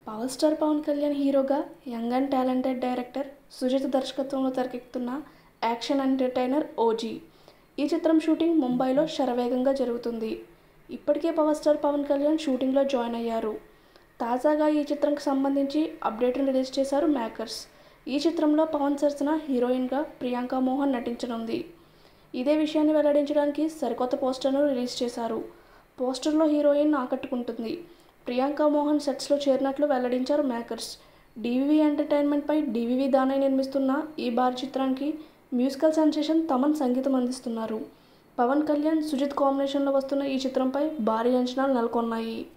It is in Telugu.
పవర్ స్టార్ పవన్ కళ్యాణ్ హీరోగా young and talented director Sujeeth దర్శకత్వంలో తెరకెక్కుతున్న యాక్షన్ ఎంటర్టైనర్ ఓజీ. ఈ చిత్రం షూటింగ్ ముంబైలో శరవేగంగా జరుగుతుంది. ఇప్పటికే పవర్ స్టార్ పవన్ కళ్యాణ్ షూటింగ్లో జాయిన్ అయ్యారు. తాజాగా ఈ చిత్రంకి సంబంధించి అప్డేట్ను రిలీజ్ చేశారు మేకర్స్. ఈ చిత్రంలో పవన్ సరసన హీరోయిన్గా ప్రియాంక మోహన్ నటించనుంది. ఇదే విషయాన్ని వెల్లడించడానికి సరికొత్త పోస్టర్ను రిలీజ్ చేశారు. పోస్టర్లో హీరోయిన్ ఆకట్టుకుంటుంది. ప్రియాంక మోహన్ సెట్స్లో చేరినట్లు వెల్లడించారు మేకర్స్. డివివి ఎంటర్టైన్మెంట్పై డివివి దానయ్ నిర్మిస్తున్న ఈ భారీ చిత్రానికి మ్యూజికల్ సెన్సేషన్ తమన్ సంగీతం అందిస్తున్నారు. పవన్ కళ్యాణ్, సుజిత్ కాంబినేషన్లో వస్తున్న ఈ చిత్రంపై భారీ అంచనాలు నెలకొన్నాయి.